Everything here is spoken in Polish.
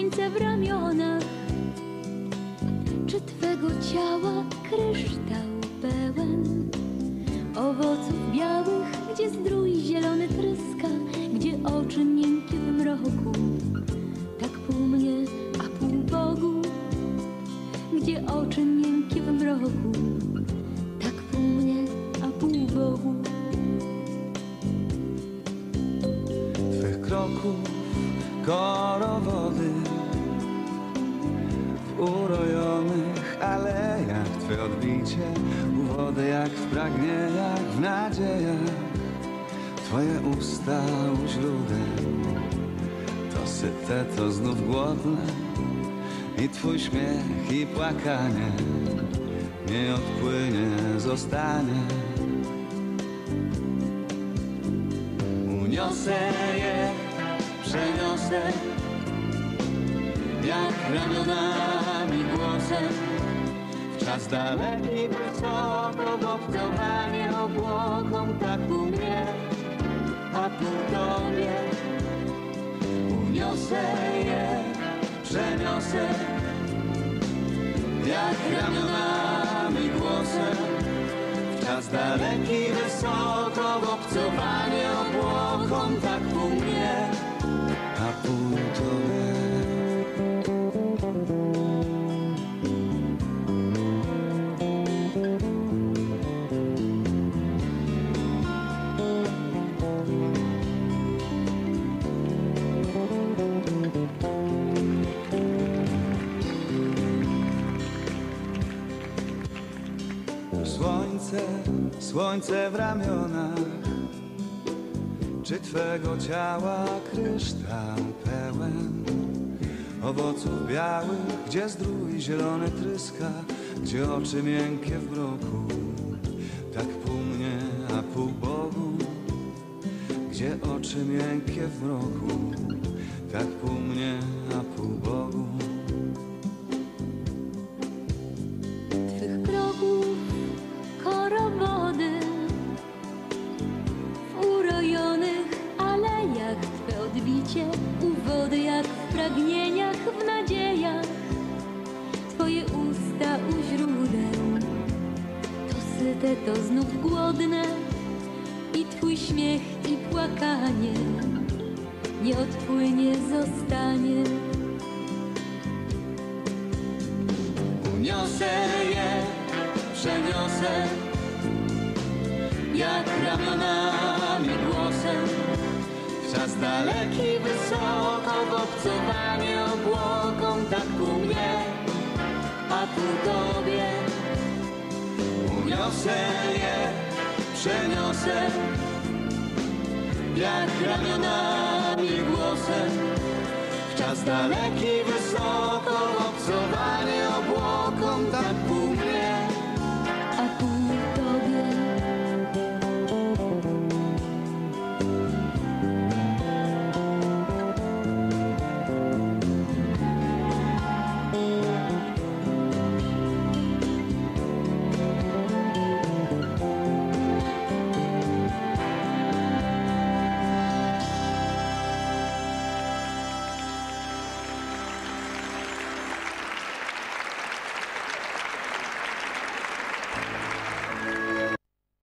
słońce w ramionach, czy twego ciała kryształ pełen owoców białych, gdzie zdrój zielony tryska, gdzie oczy miękkie w mroku, tak pół mnie, a pół Bogu, gdzie oczy miękkie w mroku, tak pół mnie, a pół Bogu. Twych kroków korowody w urojonych alejach, Twe odbicie u wody jak w pragnieniach, w nadziejach. Twoje usta u źródeł, to syte, to znów głodne, i Twój śmiech i płakanie nie odpłynie, zostanie. Uniosę je, przeniosę, jak ramionami głosem, w czas daleki, wysoko, w obcowanie obłoką, tak u mnie, a tu Tobie. Uniosę je, przeniosę, jak ramionami głosem, w czas daleki, wysoko, w obcowanie obłoką, tak u mnie, a pół Tobie. Słońce, słońce w ramionach, czy Twego ciała kryształ pełen owoców białych, gdzie zdrój zielony tryska, gdzie oczy miękkie w mroku, tak pół mnie, a pół Bogu, gdzie oczy miękkie w mroku, tak pół mnie, a pół Bogu. Twych kroków korowody w urojonych alejach, Twe odbicie u wody jak w pragnieniach, w nadziejach. Twoje usta u źródeł, to syte, to znów głodne, i Twój śmiech i płakanie nie odpłynie, zostanie. Uniosę je, przeniosę, jak ramionami głosem, w czas daleki, wysoko, w obcowanie obłoką, tak ku mnie, a ku Tobie. Uniosę je, przeniosę, jak ramionami głosem, w czas daleki, wysoko,